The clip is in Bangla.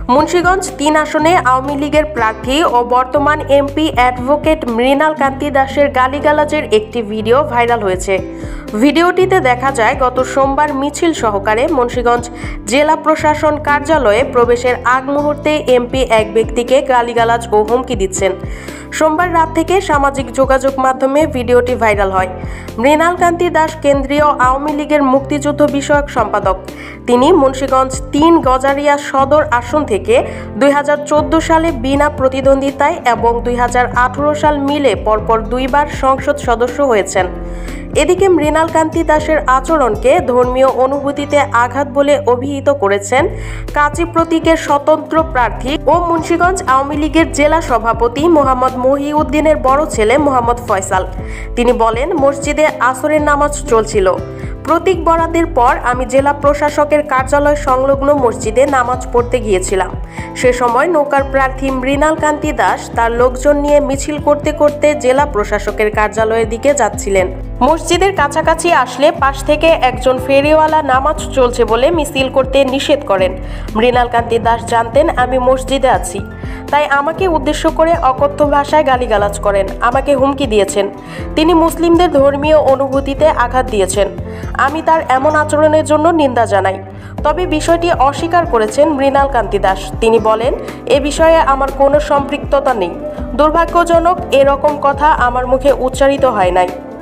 মুন্সিগঞ্জ ৩ আসনে আওয়ামী লীগের প্রার্থী ও বর্তমান এমপি অ্যাডভোকেট মৃণাল কান্তি দাসের গালিগালাজের একটি ভিডিও ভাইরাল হয়েছে। ভিডিওটিতে দেখা যায় গত সোমবার মিছিল সহকারে মুন্সিগঞ্জ জেলা প্রশাসন কার্যালয়ে প্রবেশের আগ মুহূর্তে এমপি এক ব্যক্তিকে গালিগালাজ ও হুমকি দিচ্ছেন। সোমবার রাত থেকে সামাজিক যোগাযোগ মাধ্যমে ভিডিওটি ভাইরাল হয়। মৃণাল কান্তি দাস কেন্দ্রীয় আওয়ামী লীগের মুক্তিযুদ্ধ বিষয়ক সম্পাদক। তিনি মুন্সিগঞ্জ ৩ গজারিয়া সদর আসন থেকে ২০১৪ সালে বিনা প্রতিদ্বন্দ্বিতায় এবং ২০১৮ সাল মিলে পরপর দুইবার সংসদ সদস্য হয়েছেন। এদিকে মৃণাল কান্তি দাসের আচরণকে ধর্মীয় অনুভূতিতে আঘাত বলে অভিহিত করেছেন কাজী প্রতীকের স্বতন্ত্র প্রার্থী ও মুন্সিগঞ্জ আওয়ামী লীগের জেলা সভাপতি মোহাম্মদ মহিউদ্দিনের বড় ছেলে মোহাম্মদ ফয়সাল। তিনি বলেন, মসজিদে আসরের নামাজ চলছিল। প্রতীক বরাদ্দের পর আমি জেলা প্রশাসকের কার্যালয় সংলগ্ন মসজিদে নামাজ পড়তে গিয়েছিলাম। সে সময় নৌকার প্রার্থী মৃণাল কান্তি দাস তার লোকজন নিয়ে মিছিল করতে করতে জেলা প্রশাসকের কার্যালয়ের দিকে যাচ্ছিলেন। মসজিদের কাছাকাছি আসলে পাশ থেকে একজন ফেরিওয়ালা নামাজ চলছে বলে মিছিল করতে নিষেধ করেন। মৃণাল কান্তি দাস জানতেন আমি মসজিদে আছি, তাই আমাকে উদ্দেশ্য করে অকথ্য ভাষায় গালিগালাজ করেন, আমাকে হুমকি দিয়েছেন। তিনি মুসলিমদের ধর্মীয় অনুভূতিতে আঘাত দিয়েছেন। আমি তার এমন আচরণের জন্য নিন্দা জানাই। তবে বিষয়টি অস্বীকার করেছেন মৃণাল কান্তি দাস। তিনি বলেন, এ বিষয়ে আমার কোনো সম্পৃক্ততা নেই। দুর্ভাগ্যজনক, এরকম কথা আমার মুখে উচ্চারিত হয় নাই।